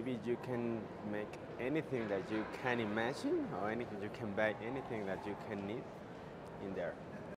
maybe you can make anything that you can imagine or anything you can buy, anything that you can need in there.